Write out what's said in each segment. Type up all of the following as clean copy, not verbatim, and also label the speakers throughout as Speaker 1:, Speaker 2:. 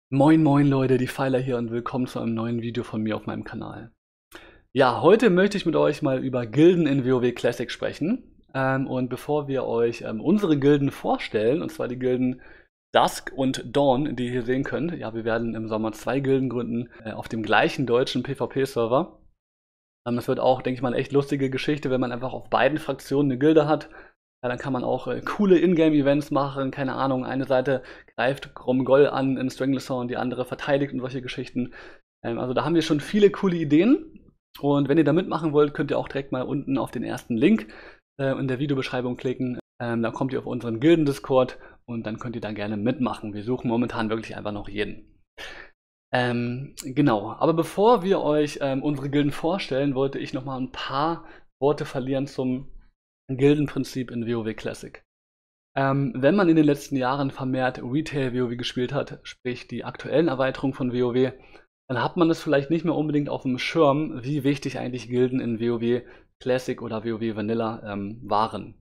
Speaker 1: Moin moin Leute, die Pfeiler hier und willkommen zu einem neuen Video von mir auf meinem Kanal. Ja, heute möchte ich mit euch mal über Gilden in WoW Classic sprechen. Und bevor wir euch unsere Gilden vorstellen, und zwar die Gilden Dusk und Dawn, die ihr hier sehen könnt, ja, wir werden im Sommer 2 Gilden gründen auf dem gleichen deutschen PvP-Server. Das wird auch, denke ich mal, eine echt lustige Geschichte, wenn man einfach auf beiden Fraktionen eine Gilde hat. Ja, dann kann man auch coole Ingame-Events machen, keine Ahnung, eine Seite greift Gromgol an in Stranglesaw und die andere verteidigt und solche Geschichten. Also da haben wir schon viele coole Ideen. Und wenn ihr da mitmachen wollt, könnt ihr auch direkt mal unten auf den ersten Link in der Videobeschreibung klicken. Da kommt ihr auf unseren Gilden-Discord und dann könnt ihr da gerne mitmachen. Wir suchen momentan wirklich einfach noch jeden. Genau, aber bevor wir euch unsere Gilden vorstellen, wollte ich noch mal ein paar Worte verlieren zum Gildenprinzip in WoW Classic. Wenn man in den letzten Jahren vermehrt Retail-WoW gespielt hat, sprich die aktuellen Erweiterungen von WoW, dann hat man es vielleicht nicht mehr unbedingt auf dem Schirm, wie wichtig eigentlich Gilden in WoW Classic oder WoW Vanilla waren.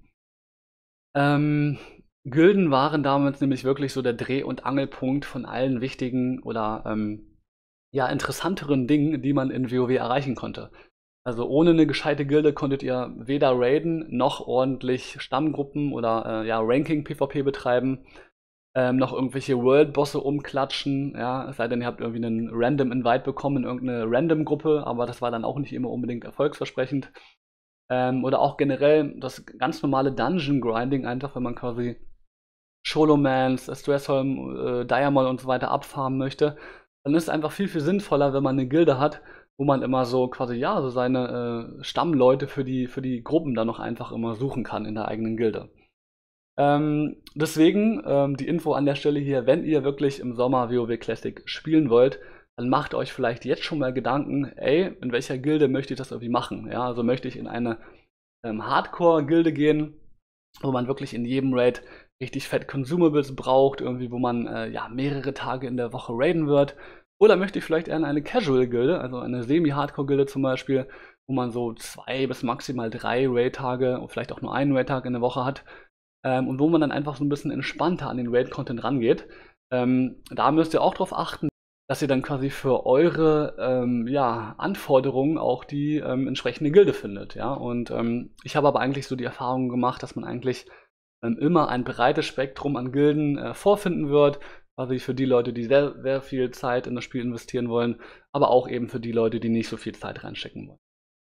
Speaker 1: Gilden waren damals nämlich wirklich so der Dreh- und Angelpunkt von allen wichtigen oder ja, interessanteren Dingen, die man in WoW erreichen konnte. Also ohne eine gescheite Gilde konntet ihr weder raiden noch ordentlich Stammgruppen oder ja, Ranking-PvP betreiben, noch irgendwelche World-Bosse umklatschen, ja, es sei denn, ihr habt irgendwie einen random Invite bekommen in irgendeine Random-Gruppe, aber das war dann auch nicht immer unbedingt erfolgsversprechend. Oder auch generell das ganz normale Dungeon-Grinding, einfach wenn man quasi Sholomance, Stressholm, Diamol und so weiter abfarmen möchte, dann ist es einfach viel, viel sinnvoller, wenn man eine Gilde hat, wo man immer so quasi, ja, so seine Stammleute für die Gruppen dann noch einfach immer suchen kann in der eigenen Gilde. Deswegen die Info an der Stelle hier, wenn ihr wirklich im Sommer WoW Classic spielen wollt, dann macht euch vielleicht jetzt schon mal Gedanken, ey, in welcher Gilde möchte ich das irgendwie machen? Ja, also möchte ich in eine Hardcore-Gilde gehen, wo man wirklich in jedem Raid richtig fett Consumables braucht, irgendwie, wo man ja mehrere Tage in der Woche raiden wird. Oder möchte ich vielleicht eher in eine Casual-Gilde, also eine Semi-Hardcore-Gilde zum Beispiel, wo man so 2 bis maximal 3 Raid-Tage und vielleicht auch nur einen Raid-Tag in der Woche hat. Und wo man dann einfach so ein bisschen entspannter an den Raid-Content rangeht. Da müsst ihr auch drauf achten, dass ihr dann quasi für eure ja, Anforderungen auch die entsprechende Gilde findet. Ja? Und ich habe aber eigentlich so die Erfahrung gemacht, dass man eigentlich immer ein breites Spektrum an Gilden vorfinden wird. Quasi für die Leute, die sehr, sehr viel Zeit in das Spiel investieren wollen, aber auch eben für die Leute, die nicht so viel Zeit reinstecken wollen.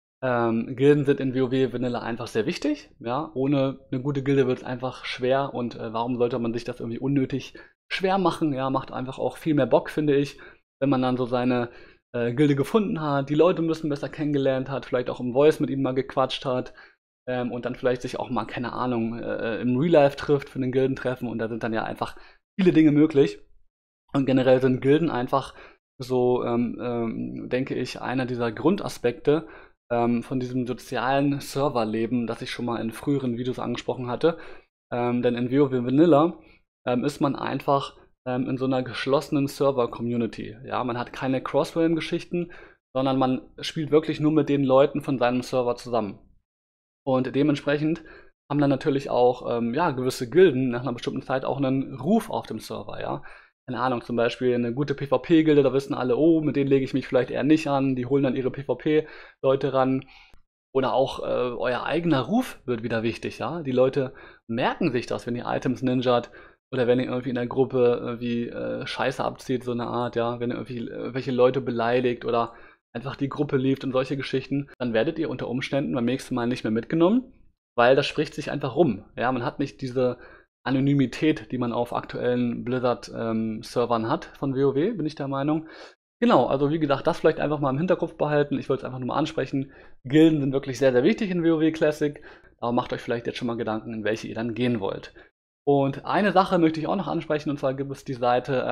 Speaker 1: Gilden sind in WoW Vanilla einfach sehr wichtig. Ja? Ohne eine gute Gilde wird es einfach schwer und warum sollte man sich das irgendwie unnötig schwer machen? Ja, macht einfach auch viel mehr Bock, finde ich, wenn man dann so seine Gilde gefunden hat, die Leute müssen besser kennengelernt hat, vielleicht auch im Voice mit ihnen mal gequatscht hat und dann vielleicht sich auch mal, keine Ahnung, im Real Life trifft für einen Gildentreffen und da sind dann ja einfach viele Dinge möglich. Und generell sind Gilden einfach so, denke ich, einer dieser Grundaspekte, von diesem sozialen Serverleben, das ich schon mal in früheren Videos angesprochen hatte. Denn in WoW Vanilla ist man einfach in so einer geschlossenen Server-Community. Ja, man hat keine Cross-Realm-Geschichten, sondern man spielt wirklich nur mit den Leuten von seinem Server zusammen. Und dementsprechend haben dann natürlich auch ja, gewisse Gilden nach einer bestimmten Zeit auch einen Ruf auf dem Server, ja. Keine Ahnung, zum Beispiel eine gute PvP-Gilde, da wissen alle, oh, mit denen lege ich mich vielleicht eher nicht an, die holen dann ihre PvP-Leute ran. Oder auch euer eigener Ruf wird wieder wichtig, ja. Die Leute merken sich das, wenn ihr Items ninjat oder wenn ihr irgendwie in der Gruppe irgendwie Scheiße abzieht, so eine Art, ja. Wenn ihr irgendwie welche Leute beleidigt oder einfach die Gruppe lieft und solche Geschichten, dann werdet ihr unter Umständen beim nächsten Mal nicht mehr mitgenommen, weil das spricht sich einfach rum. Ja, man hat nicht diese Anonymität, die man auf aktuellen Blizzard-Servern hat von WoW, bin ich der Meinung. Genau, also wie gesagt, das vielleicht einfach mal im Hinterkopf behalten. Ich wollte es einfach nur mal ansprechen. Gilden sind wirklich sehr, sehr wichtig in WoW Classic. Aber macht euch vielleicht jetzt schon mal Gedanken, in welche ihr dann gehen wollt. Und eine Sache möchte ich auch noch ansprechen, und zwar gibt es die Seite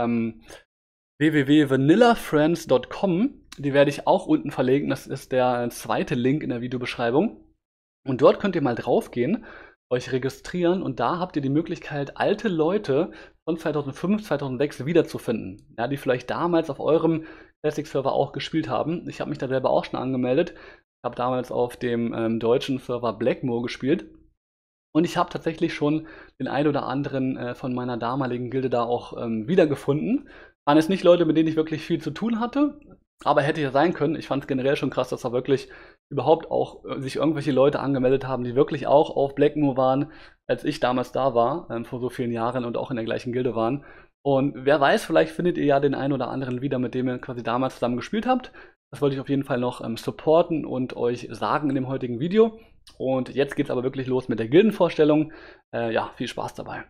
Speaker 1: www.vanillafriends.com. Die werde ich auch unten verlinken. Das ist der zweite Link in der Videobeschreibung. Und dort könnt ihr mal draufgehen, euch registrieren und da habt ihr die Möglichkeit, alte Leute von 2005, 2006 wiederzufinden, ja, die vielleicht damals auf eurem Classic-Server auch gespielt haben. Ich habe mich da selber auch schon angemeldet. Ich habe damals auf dem deutschen Server Blackmoor gespielt. Und ich habe tatsächlich schon den einen oder anderen von meiner damaligen Gilde da auch wiedergefunden. waren jetzt nicht Leute, mit denen ich wirklich viel zu tun hatte, aber hätte ja sein können. Ich fand es generell schon krass, dass da wirklich überhaupt auch sich irgendwelche Leute angemeldet haben, die wirklich auch auf Blackmoor waren, als ich damals da war, vor so vielen Jahren und auch in der gleichen Gilde waren. Und wer weiß, vielleicht findet ihr ja den einen oder anderen wieder, mit dem ihr quasi damals zusammen gespielt habt. Das wollte ich auf jeden Fall noch supporten und euch sagen in dem heutigen Video. Und jetzt geht's aber wirklich los mit der Gildenvorstellung. Ja, viel Spaß dabei.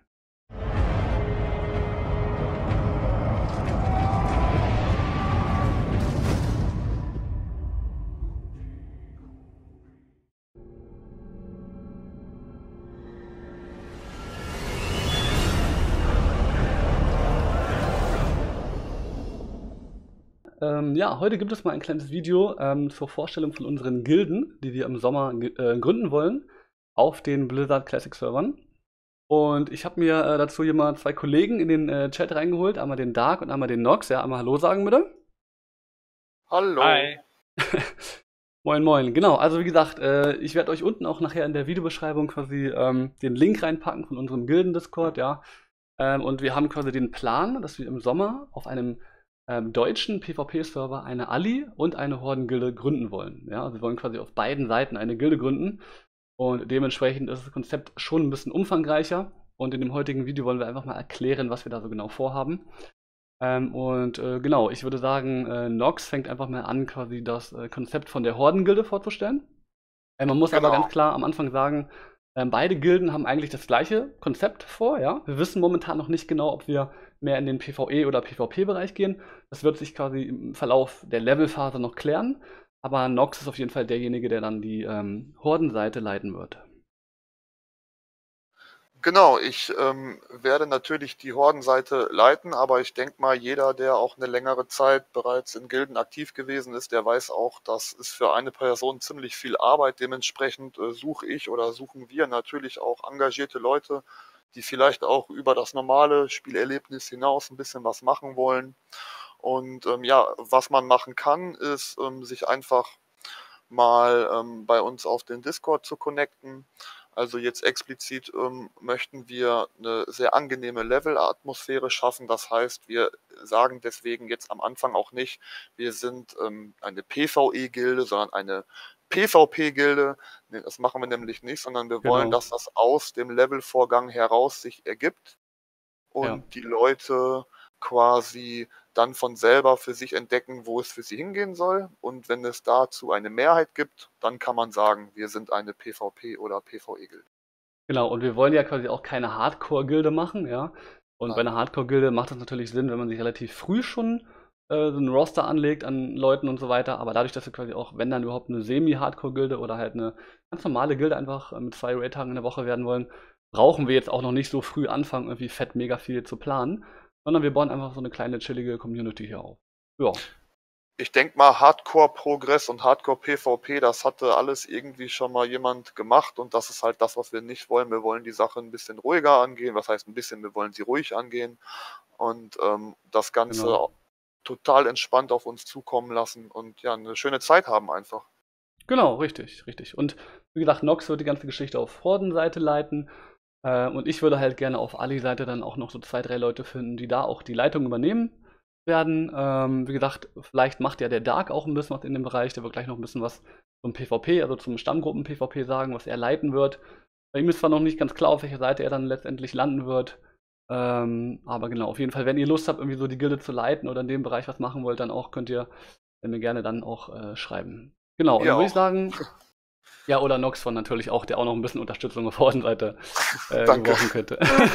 Speaker 1: Ja, heute gibt es mal ein kleines Video zur Vorstellung von unseren Gilden, die wir im Sommer gründen wollen, auf den Blizzard Classic Servern. Und ich habe mir dazu hier mal zwei Kollegen in den Chat reingeholt, einmal den Dark und einmal den Nox. Ja, einmal Hallo sagen bitte.
Speaker 2: Hallo.
Speaker 3: Hi.
Speaker 1: Moin, moin. Genau, also wie gesagt, ich werde euch unten auch nachher in der Videobeschreibung quasi den Link reinpacken von unserem Gilden-Discord, ja. Und wir haben quasi den Plan, dass wir im Sommer auf einem deutschen PvP-Server eine Ali und eine Hordengilde gründen wollen. Ja, also wir wollen quasi auf beiden Seiten eine Gilde gründen. Und dementsprechend ist das Konzept schon ein bisschen umfangreicher. Und in dem heutigen Video wollen wir einfach mal erklären, was wir da so genau vorhaben. Genau, ich würde sagen, Nox fängt einfach mal an, quasi das Konzept von der Hordengilde vorzustellen. Man muss aber
Speaker 2: Genau.
Speaker 1: ganz klar am Anfang sagen, beide Gilden haben eigentlich das gleiche Konzept vor, ja. Wir wissen momentan noch nicht genau, ob wir mehr in den PvE- oder PvP-Bereich gehen. Das wird sich quasi im Verlauf der Levelphase noch klären. Aber Nox ist auf jeden Fall derjenige, der dann die Hordenseite leiten wird.
Speaker 2: Genau, ich werde natürlich die Hordenseite leiten, aber ich denke mal, jeder, der auch eine längere Zeit bereits in Gilden aktiv gewesen ist, der weiß auch, das ist für eine Person ziemlich viel Arbeit. Dementsprechend suche ich oder suchen wir natürlich auch engagierte Leute, die vielleicht auch über das normale Spielerlebnis hinaus ein bisschen was machen wollen. Und ja, was man machen kann, ist sich einfach mal bei uns auf den Discord zu connecten. Also jetzt explizit möchten wir eine sehr angenehme Level-Atmosphäre schaffen. Das heißt, wir sagen deswegen jetzt am Anfang auch nicht, wir sind eine PvE-Gilde, sondern eine PvP-Gilde. Nee, das machen wir nämlich nicht, sondern wir wollen,
Speaker 1: Genau.
Speaker 2: dass das aus dem Levelvorgang heraus sich ergibt
Speaker 1: Ja.
Speaker 2: und die Leute quasi dann von selber für sich entdecken, wo es für sie hingehen soll. Und wenn es dazu eine Mehrheit gibt, dann kann man sagen, wir sind eine PvP- oder PvE-Gilde.
Speaker 1: Genau, und wir wollen ja quasi auch keine Hardcore-Gilde machen, ja. Und bei
Speaker 2: Nein.
Speaker 1: einer Hardcore-Gilde macht es natürlich Sinn, wenn man sich relativ früh schon so einen Roster anlegt an Leuten und so weiter. Aber dadurch, dass wir quasi auch, wenn dann überhaupt eine Semi-Hardcore-Gilde oder halt eine ganz normale Gilde einfach mit 2 Raid-Tagen in der Woche werden wollen, brauchen wir jetzt auch noch nicht so früh anfangen, irgendwie fett mega viel zu planen, sondern wir bauen einfach so eine kleine chillige Community hier auf. Ja.
Speaker 2: Ich denke mal, Hardcore-Progress und Hardcore-PvP, das hatte alles irgendwie schon mal jemand gemacht und das ist halt das, was wir nicht wollen. Wir wollen die Sache ein bisschen ruhiger angehen. Was heißt ein bisschen? Wir wollen sie ruhig angehen und das Ganze
Speaker 1: Genau.
Speaker 2: total entspannt auf uns zukommen lassen und ja, eine schöne Zeit haben einfach.
Speaker 1: Genau, richtig, richtig. Und wie gesagt, Nox wird die ganze Geschichte auf Horden-Seite leiten. Und ich würde halt gerne auf Ali-Seite dann auch noch so 2, 3 Leute finden, die da auch die Leitung übernehmen werden. Wie gesagt, vielleicht macht ja der Dark auch ein bisschen was in dem Bereich. Der wird gleich noch ein bisschen was zum PvP, also zum Stammgruppen-PvP sagen, was er leiten wird. Bei ihm ist zwar noch nicht ganz klar, auf welcher Seite er dann letztendlich landen wird. Aber genau, auf jeden Fall, wenn ihr Lust habt, irgendwie so die Gilde zu leiten oder in dem Bereich was machen wollt, dann auch könnt ihr mir gerne dann auch schreiben. Genau, und
Speaker 2: Mir
Speaker 1: dann würde ich
Speaker 2: auch.
Speaker 1: sagen, ja, oder Noxfon natürlich auch, der auch noch ein bisschen Unterstützung auf Außenseite
Speaker 2: Danke.
Speaker 1: gebrauchen könnte.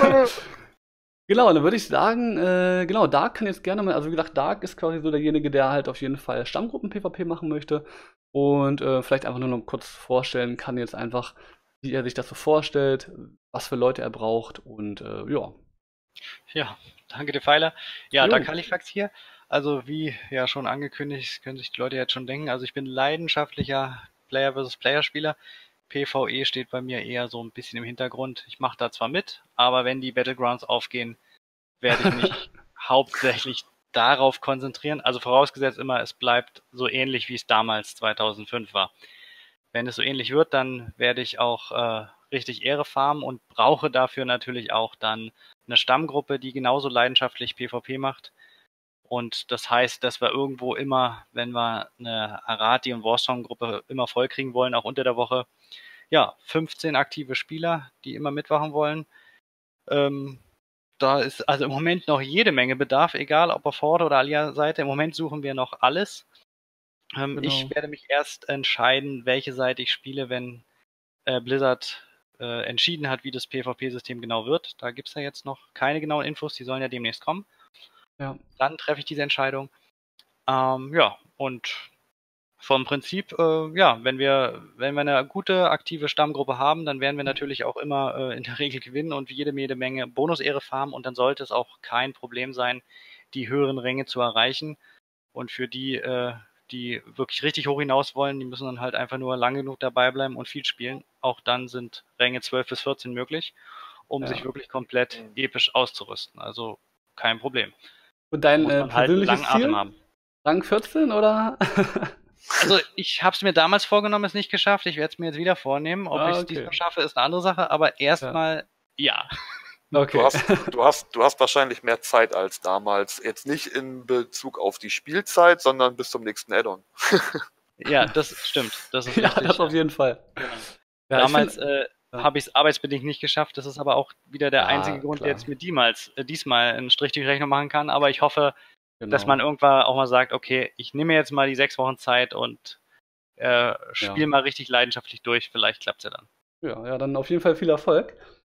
Speaker 1: Genau, dann würde ich sagen, genau, Dark kann jetzt gerne mal, also wie gesagt, Dark ist quasi so derjenige, der halt auf jeden Fall Stammgruppen-PvP machen möchte und vielleicht einfach nur noch kurz vorstellen kann jetzt einfach, wie er sich das so vorstellt, was für Leute er braucht und ja.
Speaker 3: Ja, danke dir, Pfeiler. Ja,
Speaker 1: Jo,
Speaker 3: da Halifax hier. Also wie ja schon angekündigt, können sich die Leute jetzt schon denken. Also ich bin leidenschaftlicher Player versus Player Spieler. PvE steht bei mir eher so ein bisschen im Hintergrund. Ich mache da zwar mit, aber wenn die Battlegrounds aufgehen, werde ich mich hauptsächlich darauf konzentrieren. Also vorausgesetzt immer, es bleibt so ähnlich, wie es damals 2005 war. Wenn es so ähnlich wird, dann werde ich auch richtig Ehre farmen und brauche dafür natürlich auch dann eine Stammgruppe, die genauso leidenschaftlich PvP macht. Und das heißt, dass wir irgendwo immer, wenn wir eine Arati- und Warsong-Gruppe immer voll kriegen wollen, auch unter der Woche, ja, 15 aktive Spieler, die immer mitmachen wollen. Da ist also im Moment noch jede Menge Bedarf, egal ob auf Horde oder Alia-Seite. Im Moment suchen wir noch alles. Ich werde mich erst entscheiden, welche Seite ich spiele, wenn Blizzard entschieden hat, wie das PvP-System genau wird. Da gibt es ja jetzt noch keine genauen Infos, die sollen ja demnächst kommen.
Speaker 1: Ja.
Speaker 3: Dann treffe ich diese Entscheidung. Ja, und vom Prinzip, ja, wenn wir eine gute, aktive Stammgruppe haben, dann werden wir natürlich auch immer in der Regel gewinnen und jede Menge Bonus-Ehre farmen und dann sollte es auch kein Problem sein, die höheren Ränge zu erreichen. Und für die, die wirklich richtig hoch hinaus wollen, die müssen dann halt einfach nur lang genug dabei bleiben und viel spielen. Auch dann sind Ränge 12 bis 14 möglich, um sich wirklich komplett episch auszurüsten. Also kein Problem.
Speaker 1: Und dein
Speaker 3: muss man halt
Speaker 1: persönliches
Speaker 3: langen Atem
Speaker 1: Ziel?
Speaker 3: haben.
Speaker 1: Rang 14 oder?
Speaker 3: Also ich habe es mir damals vorgenommen, es nicht geschafft. Ich werde es mir jetzt wieder vornehmen. Ob ich es diesmal schaffe, ist eine andere Sache. Aber erstmal ja.
Speaker 1: Okay.
Speaker 2: Du hast wahrscheinlich mehr Zeit als damals. Jetzt nicht in Bezug auf die Spielzeit, sondern bis zum nächsten Add-on.
Speaker 3: Ja, das stimmt. Das ist
Speaker 1: Ja,
Speaker 3: richtig.
Speaker 1: das auf jeden Fall.
Speaker 3: Genau.
Speaker 1: Ja,
Speaker 3: damals habe ich es arbeitsbedingt nicht geschafft. Das ist aber auch wieder der einzige Grund, der jetzt mit diesmal einen Strich durch die Rechnung machen kann. Aber ich hoffe, dass man irgendwann auch mal sagt, okay, ich nehme jetzt mal die 6 Wochen Zeit und spiele mal richtig leidenschaftlich durch. Vielleicht klappt es ja dann.
Speaker 1: Ja, dann auf jeden Fall viel Erfolg.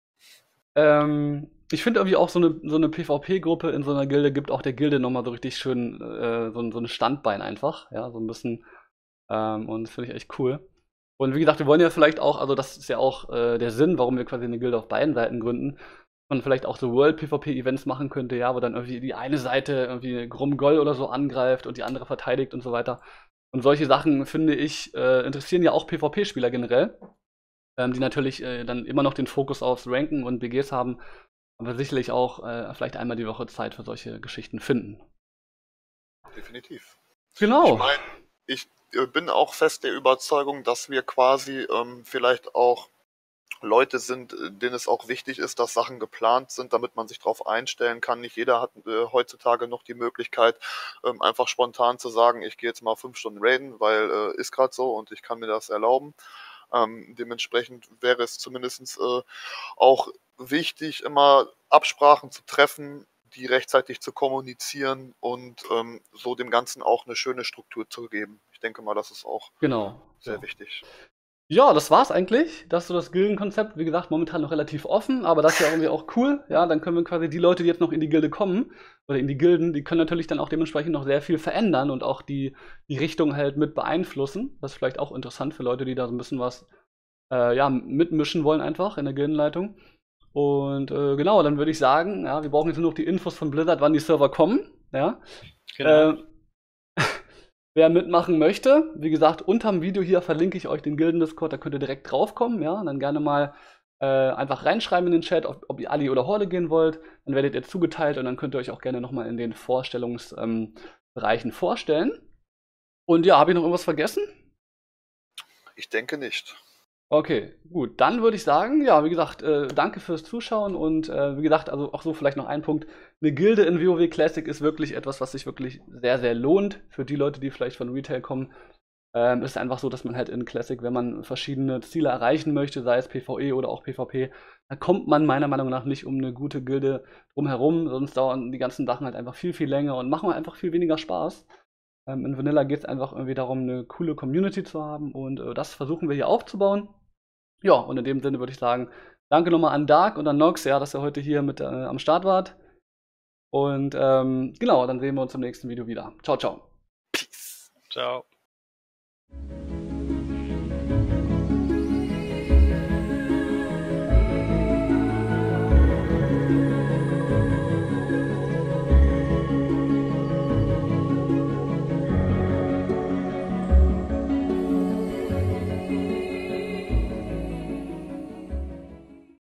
Speaker 1: Ich finde irgendwie auch so eine PvP-Gruppe in so einer Gilde gibt auch der Gilde nochmal so richtig schön so ein Standbein einfach. Ja, so ein bisschen. Und das finde ich echt cool. Und wie gesagt, wir wollen ja vielleicht auch, also das ist ja auch der Sinn, warum wir quasi eine Gilde auf beiden Seiten gründen, man vielleicht auch so World-PvP-Events machen könnte, ja, wo dann irgendwie die eine Seite irgendwie Grummgoll oder so angreift und die andere verteidigt und so weiter. Und solche Sachen, finde ich, interessieren ja auch PvP-Spieler generell, die natürlich dann immer noch den Fokus aufs Ranken und BGs haben, aber sicherlich auch vielleicht einmal die Woche Zeit für solche Geschichten finden.
Speaker 2: Definitiv.
Speaker 1: Genau.
Speaker 2: Ich meine, ich bin auch fest der Überzeugung, dass wir quasi vielleicht auch Leute sind, denen es auch wichtig ist, dass Sachen geplant sind, damit man sich darauf einstellen kann. Nicht jeder hat heutzutage noch die Möglichkeit, einfach spontan zu sagen, ich gehe jetzt mal 5 Stunden raiden, weil ist gerade so und ich kann mir das erlauben. Dementsprechend wäre es zumindest auch wichtig, immer Absprachen zu treffen, die rechtzeitig zu kommunizieren und so dem Ganzen auch eine schöne Struktur zu geben. Ich denke mal, das ist auch sehr wichtig.
Speaker 1: Ja, das war's eigentlich. Das ist so das Gildenkonzept. Wie gesagt, momentan noch relativ offen, aber das ist ja irgendwie auch cool. Ja, dann können wir quasi die Leute, die jetzt noch in die Gilde kommen, oder in die Gilden, die können natürlich dann auch dementsprechend noch sehr viel verändern und auch die Richtung halt mit beeinflussen. Das ist vielleicht auch interessant für Leute, die da so ein bisschen was mitmischen wollen einfach in der Gildenleitung. Und genau, dann würde ich sagen, ja, wir brauchen jetzt nur noch die Infos von Blizzard, wann die Server kommen. Ja.
Speaker 3: Genau.
Speaker 1: Wer mitmachen möchte, wie gesagt, unterm Video hier verlinke ich euch den Gilden-Discord, da könnt ihr direkt draufkommen, ja, und dann gerne mal einfach reinschreiben in den Chat, ob ihr Ali oder Horde gehen wollt, dann werdet ihr zugeteilt und dann könnt ihr euch auch gerne nochmal in den Vorstellungsbereichen vorstellen. Und ja, habe ich noch irgendwas vergessen?
Speaker 2: Ich denke nicht.
Speaker 1: Okay, gut. Dann würde ich sagen, ja, wie gesagt, danke fürs Zuschauen und wie gesagt, also auch so vielleicht noch ein Punkt. Eine Gilde in WoW Classic ist wirklich etwas, was sich wirklich sehr, sehr lohnt für die Leute, die vielleicht von Retail kommen. Es ist einfach so, dass man halt in Classic, wenn man verschiedene Ziele erreichen möchte, sei es PvE oder auch PvP, da kommt man meiner Meinung nach nicht um eine gute Gilde drumherum, sonst dauern die ganzen Sachen halt einfach viel, viel länger und machen einfach viel weniger Spaß. In Vanilla geht es einfach irgendwie darum, eine coole Community zu haben und das versuchen wir hier aufzubauen. Ja, und in dem Sinne würde ich sagen, danke nochmal an Dark und an Nox, ja, dass ihr heute hier mit am Start wart. Und genau, dann sehen wir uns im nächsten Video wieder. Ciao, ciao.
Speaker 2: Peace.
Speaker 3: Ciao.